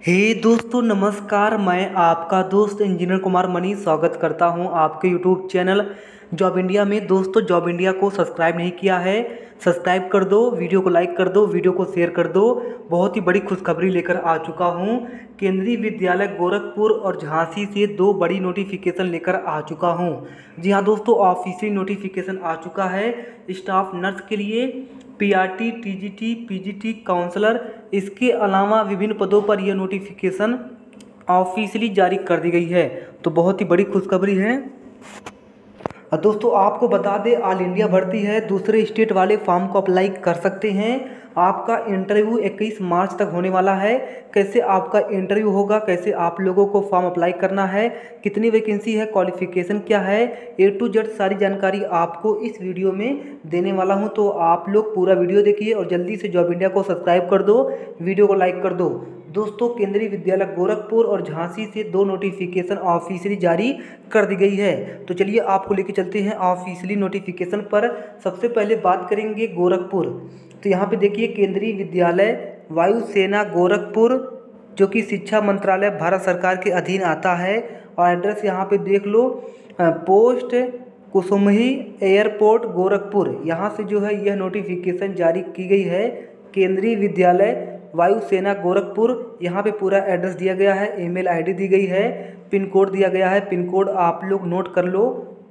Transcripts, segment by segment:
हे दोस्तों नमस्कार। मैं आपका दोस्त इंजीनियर कुमार मनी स्वागत करता हूं आपके यूट्यूब चैनल जॉब इंडिया में। दोस्तों जॉब इंडिया को सब्सक्राइब नहीं किया है, सब्सक्राइब कर दो, वीडियो को लाइक कर दो, वीडियो को शेयर कर दो। बहुत ही बड़ी खुशखबरी लेकर आ चुका हूं। केंद्रीय विद्यालय गोरखपुर और झांसी से दो बड़ी नोटिफिकेशन लेकर आ चुका हूं। जी हाँ दोस्तों, ऑफिशियल नोटिफिकेशन आ चुका है स्टाफ नर्स के लिए, पीआरटी, टीजीटी, पीजीटी, काउंसलर। इसके अलावा विभिन्न पदों पर यह नोटिफिकेशन ऑफिशियली जारी कर दी गई है। तो बहुत ही बड़ी खुशखबरी है। दोस्तों आपको बता दें, ऑल इंडिया भर्ती है, दूसरे स्टेट वाले फॉर्म को अप्लाई कर सकते हैं। आपका इंटरव्यू 21 मार्च तक होने वाला है। कैसे आपका इंटरव्यू होगा, कैसे आप लोगों को फॉर्म अप्लाई करना है, कितनी वैकेंसी है, क्वालिफिकेशन क्या है, ए टू जेड सारी जानकारी आपको इस वीडियो में देने वाला हूं। तो आप लोग पूरा वीडियो देखिए और जल्दी से जॉब इंडिया को सब्सक्राइब कर दो, वीडियो को लाइक कर दो। दोस्तों केंद्रीय विद्यालय गोरखपुर और झांसी से दो नोटिफिकेशन ऑफिशियली जारी कर दी गई है। तो चलिए आपको लेके चलते हैं ऑफिशियली नोटिफिकेशन पर। सबसे पहले बात करेंगे गोरखपुर। तो यहाँ पे देखिए, केंद्रीय विद्यालय वायुसेना गोरखपुर, जो कि शिक्षा मंत्रालय भारत सरकार के अधीन आता है। और एड्रेस यहाँ पे देख लो, पोस्ट कुसुमही एयरपोर्ट गोरखपुर। यहाँ से जो है यह नोटिफिकेशन जारी की गई है। केंद्रीय विद्यालय वायुसेना गोरखपुर, यहाँ पे पूरा एड्रेस दिया गया है, ईमेल आईडी दी गई है, पिन कोड दिया गया है। पिन कोड आप लोग नोट कर लो,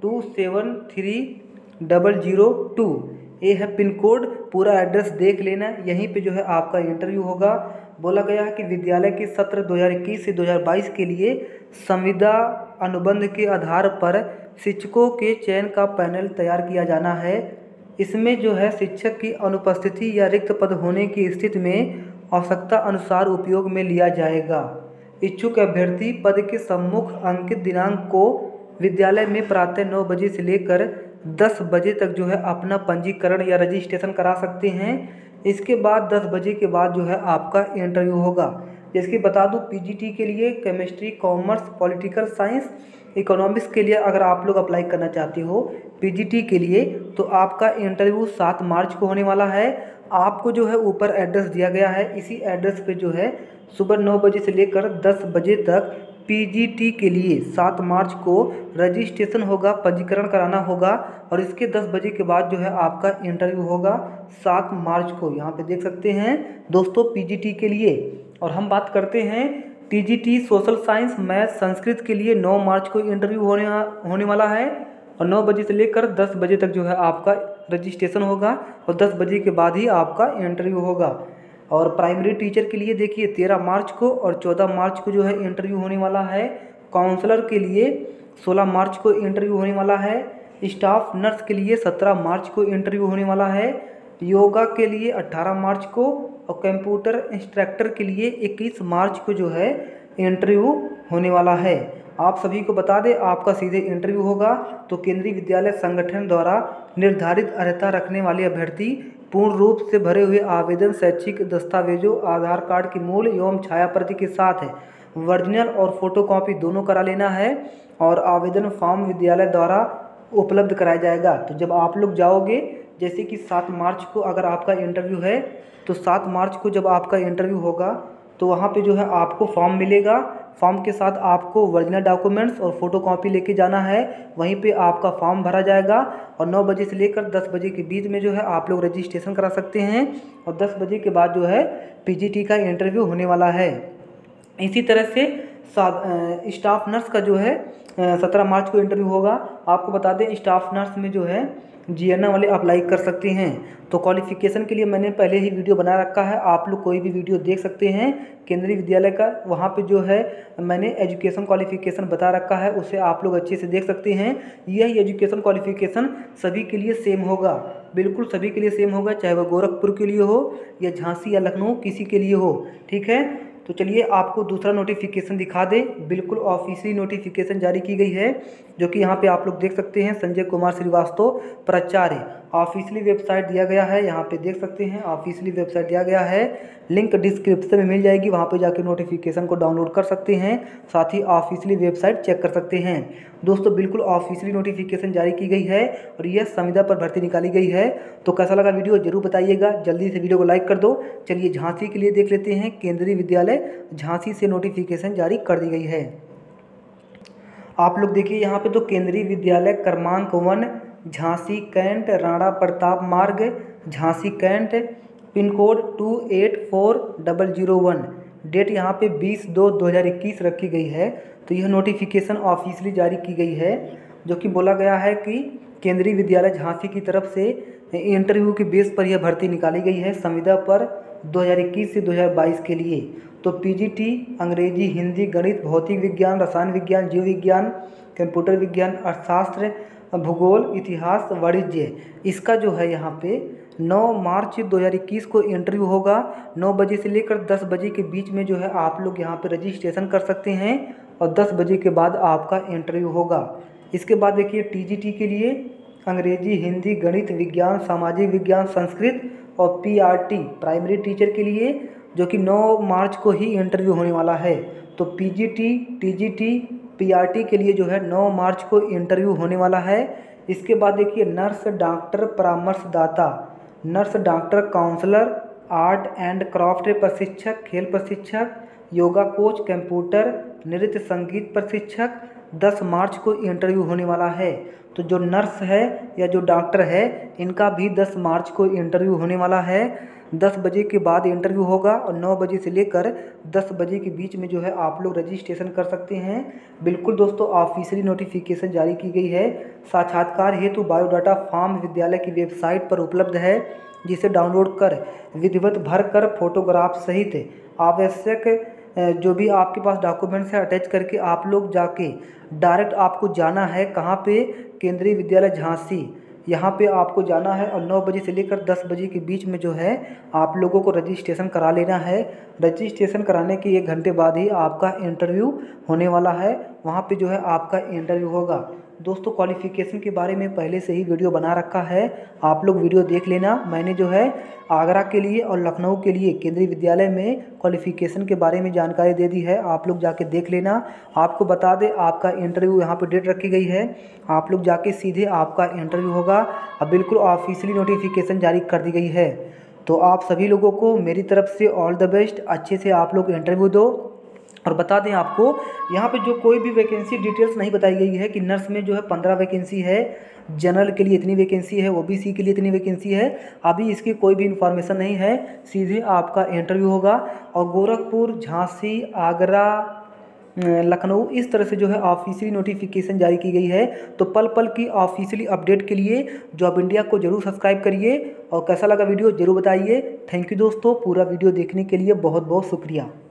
273002। ये है पिन कोड। पूरा एड्रेस देख लेना। यहीं पे जो है आपका इंटरव्यू होगा। बोला गया है कि विद्यालय के सत्र 2021 से 2022 के लिए संविदा अनुबंध के आधार पर शिक्षकों के चयन का पैनल तैयार किया जाना है। इसमें जो है शिक्षक की अनुपस्थिति या रिक्त पद होने की स्थिति में आवश्यकता अनुसार उपयोग में लिया जाएगा। इच्छुक अभ्यर्थी पद के सम्मुख अंकित दिनांक को विद्यालय में प्रातः 9 बजे से लेकर 10 बजे तक जो है अपना पंजीकरण या रजिस्ट्रेशन करा सकते हैं। इसके बाद 10 बजे के बाद जो है आपका इंटरव्यू होगा। जैसे बता दूं, पीजीटी के लिए chemistry, commerce, political science, economics के लिए अगर आप लोग अप्लाई करना चाहते हो पीजीटी के लिए, तो आपका इंटरव्यू 7 मार्च को होने वाला है। आपको जो है ऊपर एड्रेस दिया गया है, इसी एड्रेस पे जो है सुबह 9 बजे से लेकर 10 बजे तक पीजीटी के लिए 7 मार्च को रजिस्ट्रेशन होगा, पंजीकरण कराना होगा। और इसके 10 बजे के बाद जो है आपका इंटरव्यू होगा 7 मार्च को। यहाँ पे देख सकते हैं दोस्तों पीजीटी के लिए। और हम बात करते हैं TGT social science, math, Sanskrit के लिए 9 मार्च को इंटरव्यू होने वाला है। और 9 बजे से लेकर 10 बजे तक जो है आपका रजिस्ट्रेशन होगा और 10 बजे के बाद ही आपका इंटरव्यू होगा। और प्राइमरी टीचर के लिए देखिए 13 मार्च को और 14 मार्च को जो है इंटरव्यू होने वाला है। काउंसलर के लिए 16 मार्च को इंटरव्यू होने वाला है। स्टाफ नर्स के लिए 17 मार्च को इंटरव्यू होने वाला है। योगा के लिए 18 मार्च को और कंप्यूटर इंस्ट्रक्टर के लिए 21 मार्च को जो है इंटरव्यू होने वाला है। आप सभी को बता दें, आपका सीधे इंटरव्यू होगा। तो केंद्रीय विद्यालय संगठन द्वारा निर्धारित अर्हता रखने वाले अभ्यर्थी पूर्ण रूप से भरे हुए आवेदन शैक्षिक दस्तावेजों, आधार कार्ड की मूल एवं छाया प्रति के साथ है, ओरिजिनल और फोटोकॉपी दोनों करा लेना है। और आवेदन फॉर्म विद्यालय द्वारा उपलब्ध कराया जाएगा। तो जब आप लोग जाओगे, जैसे कि 7 मार्च को अगर आपका इंटरव्यू है, तो 7 मार्च को जब आपका इंटरव्यू होगा तो वहाँ पे जो है आपको फॉर्म मिलेगा। फॉर्म के साथ आपको ओरिजिनल डॉक्यूमेंट्स और फोटोकॉपी लेके जाना है। वहीं पे आपका फॉर्म भरा जाएगा और 9 बजे से लेकर 10 बजे के बीच में जो है आप लोग रजिस्ट्रेशन करा सकते हैं। और 10 बजे के बाद जो है पीजीटी का इंटरव्यू होने वाला है। इसी तरह से स्टाफ नर्स का जो है 17 मार्च को इंटरव्यू होगा। आपको बता दें, स्टाफ नर्स में जो है जीएनए वाले अप्लाई कर सकते हैं। तो क्वालिफिकेशन के लिए मैंने पहले ही वीडियो बना रखा है, आप लोग कोई भी वीडियो देख सकते हैं केंद्रीय विद्यालय का। वहाँ पे जो है मैंने एजुकेशन क्वालिफिकेशन बता रखा है, उसे आप लोग अच्छे से देख सकते हैं। यह एजुकेशन क्वालिफिकेशन सभी के लिए सेम होगा, बिल्कुल सभी के लिए सेम होगा, चाहे वह गोरखपुर के लिए हो या झांसी या लखनऊ, किसी के लिए हो। ठीक है, तो चलिए आपको दूसरा नोटिफिकेशन दिखा दें। बिल्कुल ऑफिशियल नोटिफिकेशन जारी की गई है, जो कि यहाँ पे आप लोग देख सकते हैं। संजय कुमार श्रीवास्तव, प्राचार्य, ऑफिशियली वेबसाइट दिया गया है, यहाँ पे देख सकते हैं ऑफिशियली वेबसाइट दिया गया है, लिंक डिस्क्रिप्शन में मिल जाएगी, वहाँ पे जाके नोटिफिकेशन को डाउनलोड कर सकते हैं, साथ ही ऑफिशियली वेबसाइट चेक कर सकते हैं। दोस्तों बिल्कुल ऑफिशियली नोटिफिकेशन जारी की गई है और यह संविदा पर भर्ती निकाली गई है। तो कैसा लगा वीडियो जरूर बताइएगा, जल्दी से वीडियो को लाइक कर दो। चलिए झांसी के लिए देख लेते हैं, केंद्रीय विद्यालय झांसी से नोटिफिकेशन जारी कर दी गई है। आप लोग देखिए यहाँ पे तो केंद्रीय विद्यालय क्रमांक 1 Jhansi cantt, Rana Pratap Marg, Jhansi cantt, pin code 284001, date यहाँ पे 20/2/2021 रखी गई है। तो यह नोटिफिकेशन ऑफिशियली जारी की गई है, जो कि बोला गया है कि केंद्रीय विद्यालय झांसी की तरफ से इंटरव्यू के बेस पर यह भर्ती निकाली गई है संविदा पर 2021 से 2022 के लिए। तो पीजीटी अंग्रेजी, हिंदी, गणित, भौतिक विज्ञान, रसायन विज्ञान, जीव विज्ञान, कंप्यूटर विज्ञान, अर्थशास्त्र, भूगोल, इतिहास, वाणिज्य, इसका जो है यहाँ पे 9 मार्च 2021 को इंटरव्यू होगा। 9 बजे से लेकर 10 बजे के बीच में जो है आप लोग यहाँ पे रजिस्ट्रेशन कर सकते हैं और 10 बजे के बाद आपका इंटरव्यू होगा। इसके बाद देखिए टीजीटी के लिए अंग्रेजी, हिंदी, गणित, विज्ञान, सामाजिक विज्ञान, संस्कृत और पीआरटी प्राइमरी टीचर के लिए जो कि 9 मार्च को ही इंटरव्यू होने वाला है। तो पीजीटी, टीजीटी, पीआरटी के लिए जो है 9 मार्च को इंटरव्यू होने वाला है। इसके बाद देखिए नर्स, डॉक्टर, परामर्शदाता, nurse, doctor, counsellor, art and craft प्रशिक्षक, खेल प्रशिक्षक, योगा कोच, कंप्यूटर, नृत्य संगीत प्रशिक्षक, 10 मार्च को इंटरव्यू होने वाला है। तो जो नर्स है या जो डॉक्टर है इनका भी 10 मार्च को इंटरव्यू होने वाला है। 10 बजे के बाद इंटरव्यू होगा और 9 बजे से लेकर 10 बजे के बीच में जो है आप लोग रजिस्ट्रेशन कर सकते हैं। बिल्कुल दोस्तों ऑफिशियली नोटिफिकेशन जारी की गई है। साक्षात्कार हेतु बायोडाटा फॉर्म विद्यालय की वेबसाइट पर उपलब्ध है, जिसे डाउनलोड कर विधिवत भर कर फोटोग्राफ सहित आवश्यक जो भी आपके पास डॉक्यूमेंट्स है अटैच करके आप लोग जाके डायरेक्ट आपको जाना है कहाँ पे, केंद्रीय विद्यालय झांसी, यहाँ पे आपको जाना है और 9 बजे से लेकर 10 बजे के बीच में जो है आप लोगों को रजिस्ट्रेशन करा लेना है। रजिस्ट्रेशन कराने के 1 घंटे बाद ही आपका इंटरव्यू होने वाला है, वहाँ पे जो है आपका इंटरव्यू होगा। दोस्तों क्वालिफ़िकेशन के बारे में पहले से ही वीडियो बना रखा है, आप लोग वीडियो देख लेना। मैंने जो है आगरा के लिए और लखनऊ के लिए केंद्रीय विद्यालय में क्वालिफ़िकेशन के बारे में जानकारी दे दी है, आप लोग जाके देख लेना। आपको बता दें आपका इंटरव्यू यहाँ पे डेट रखी गई है, आप लोग जाके सीधे आपका इंटरव्यू होगा। अब बिल्कुल ऑफिशियली नोटिफिकेशन जारी कर दी गई है। तो आप सभी लोगों को मेरी तरफ से ऑल द बेस्ट, अच्छे से आप लोग इंटरव्यू दो। और बता दें आपको यहाँ पे जो कोई भी वैकेंसी डिटेल्स नहीं बताई गई है कि नर्स में जो है 15 वैकेंसी है, जनरल के लिए इतनी वैकेंसी है, ओबीसी के लिए इतनी वैकेंसी है, अभी इसकी कोई भी इन्फॉर्मेशन नहीं है। सीधे आपका इंटरव्यू होगा और गोरखपुर, झांसी, आगरा, लखनऊ इस तरह से जो है ऑफिशियली नोटिफिकेशन जारी की गई है। तो पल पल की ऑफिशियली अपडेट के लिए जॉब इंडिया को जरूर सब्सक्राइब करिए और कैसा लगा वीडियो जरूर बताइए। थैंक यू दोस्तों, पूरा वीडियो देखने के लिए बहुत बहुत शुक्रिया।